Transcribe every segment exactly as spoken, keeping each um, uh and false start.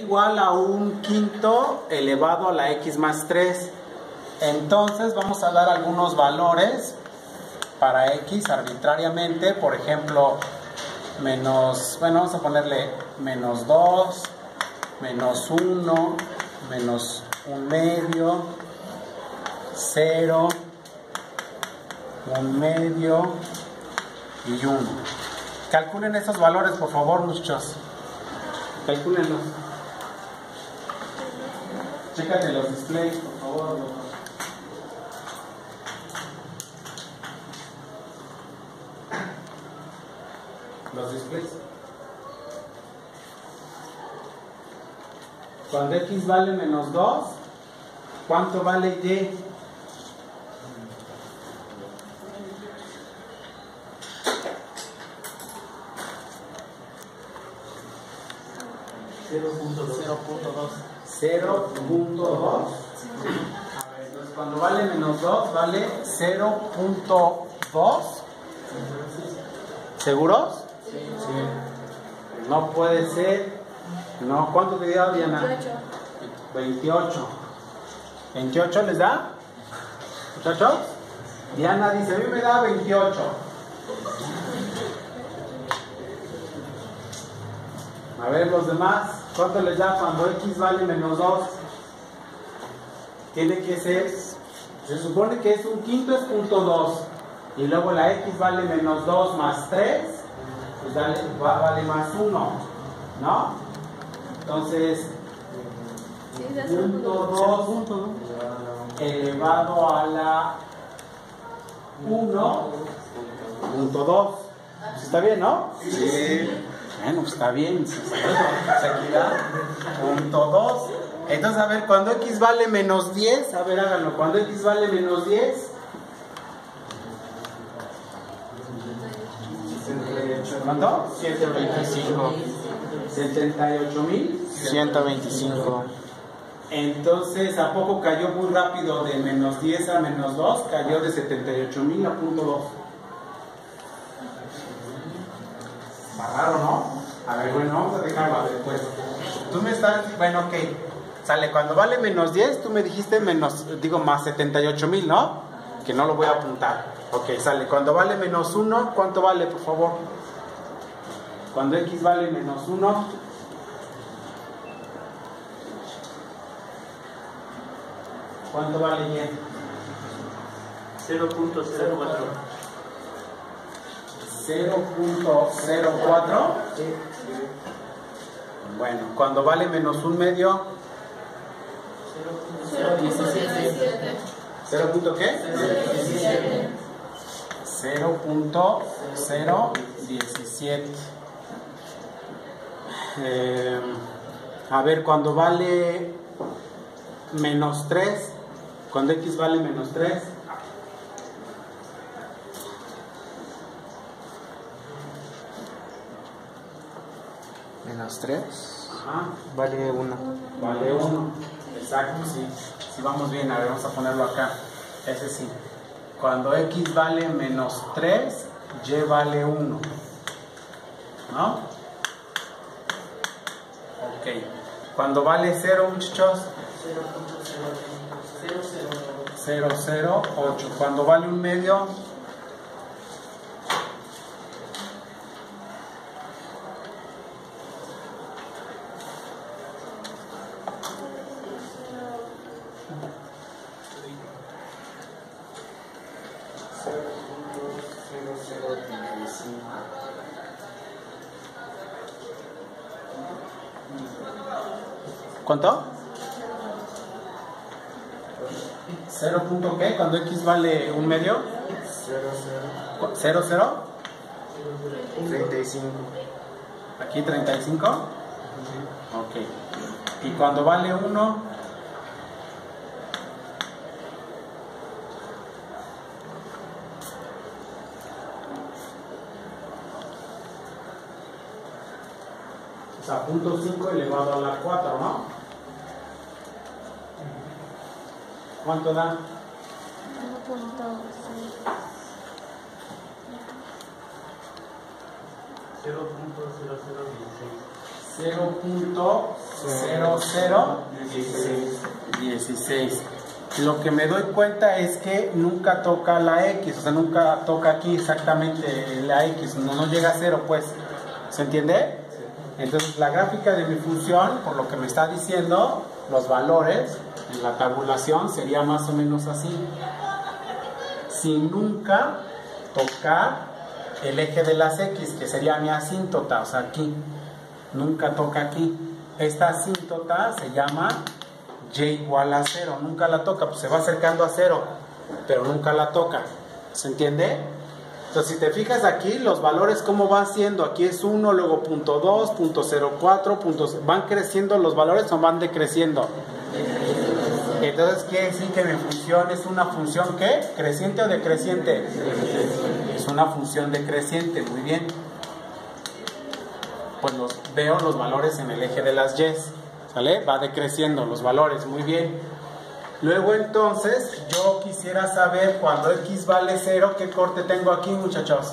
igual a un quinto elevado a la x más tres. Entonces vamos a dar algunos valores para x arbitrariamente. Por ejemplo, menos, bueno, vamos a ponerle menos dos, menos uno, menos un medio, cero, un medio y uno. Calculen esos valores, por favor, muchachos. Calcúlenlos. Chécate los displays, por favor. Los displays. Cuando x vale menos dos, ¿cuánto vale y? cero punto dos. cero punto dos. A ver, entonces cuando vale menos dos, vale cero punto dos. ¿Seguros? Sí. No puede ser. No, ¿cuánto te dio, Diana? veintiocho. ¿veintiocho les da? ¿Muchachos? Diana dice, a mí me da veintiocho. A ver, los demás, ¿cuánto les da cuando x vale menos dos? Tiene que ser, se supone que es un quinto es punto dos. Y luego la x vale menos dos más tres, pues vale, vale más uno, ¿no? Entonces, punto dos elevado a la uno punto dos. ¿Está bien, no? Sí. Bueno, pues está bien. Seguridad. Punto dos. Entonces, a ver, cuando x vale menos diez, a ver, háganlo. Cuando x vale menos diez, ¿cuánto? ciento veinticinco. setenta y ocho mil. ciento veinticinco. Entonces, ¿a poco cayó muy rápido de menos diez a menos dos? Cayó de setenta y ocho mil a punto dos. Está raro, ¿no? A ver, bueno, vamos a dejarlo después. Tú me estás, bueno, ok. Sale, cuando vale menos diez, tú me dijiste menos, digo, más setenta y ocho mil, ¿no? Que no lo voy a apuntar. Ok, sale. Cuando vale menos uno, ¿cuánto vale, por favor? Cuando x vale menos uno. ¿Cuánto vale y? cero punto cero cuatro. cero punto cero cuatro. Sí. Bueno, cuando vale menos un medio. cero punto diecisiete. ¿cero punto qué? cero punto cero diecisiete. Eh, a ver, cuando vale menos tres, cuando x vale menos tres. Menos tres. Ajá. Vale uno. Vale uno. Exacto, sí. Sí, vamos bien. A ver, vamos a ponerlo acá. Ese sí. Cuando x vale menos tres, y vale uno. ¿No? Ok. Cuando vale cero, muchachos. cero cero ocho. Cuando vale un medio. ¿Cuánto? ¿cero punto qué? Cuando x vale un medio. ¿cero, cero? treinta y cinco. ¿Aquí treinta y cinco? Ok. ¿Y cuando vale uno? O sea, punto cinco elevado a la cuatro, ¿no? ¿Cuánto da? cero punto cero cero dieciséis. cero punto cero cero dieciséis. Lo que me doy cuenta es que nunca toca la X, o sea, nunca toca aquí exactamente la X, no, no llega a cero, pues. ¿Se entiende? Entonces, la gráfica de mi función, por lo que me está diciendo, los valores en la tabulación sería más o menos así. Sin nunca tocar el eje de las X, que sería mi asíntota, o sea, aquí. Nunca toca aquí. Esta asíntota se llama y igual a cero, nunca la toca, pues se va acercando a cero, pero nunca la toca. ¿Se entiende? Entonces, si te fijas aquí, los valores cómo van siendo, aquí es uno, luego punto dos, punto cero cuatro, punto... ¿van creciendo los valores o van decreciendo? Entonces quiere decir que mi función es una función, ¿qué? ¿Creciente o decreciente? Es una función decreciente, muy bien. Pues los, veo los valores en el eje de las Y, ¿sale? Va decreciendo los valores, muy bien. Luego entonces, yo quisiera saber cuando X vale cero, ¿qué corte tengo aquí, muchachos?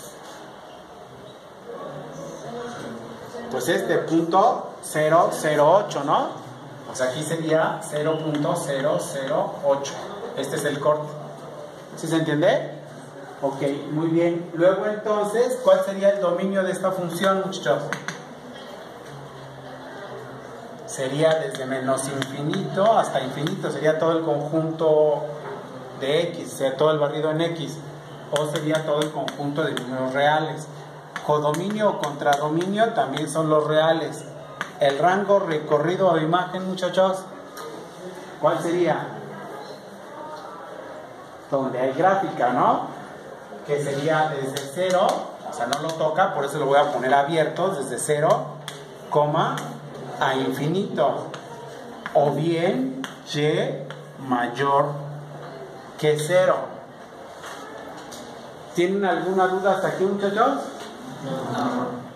Pues este punto cero cero ocho, ¿no? O sea, aquí sería cero punto cero cero ocho. Este es el corte. ¿Sí se entiende? Ok, muy bien. Luego entonces, ¿cuál sería el dominio de esta función, muchachos? Sería desde menos infinito hasta infinito, sería todo el conjunto de X, o sea, todo el barrido en X, o sería todo el conjunto de números reales. Codominio o contradominio también son los reales. El rango recorrido de imagen, muchachos, ¿cuál sería? Donde hay gráfica, ¿no? Que sería desde cero, o sea, no lo toca, por eso lo voy a poner abierto, desde cero, coma, a infinito, o bien y mayor que cero. ¿Tienen alguna duda hasta aquí, muchachos? No.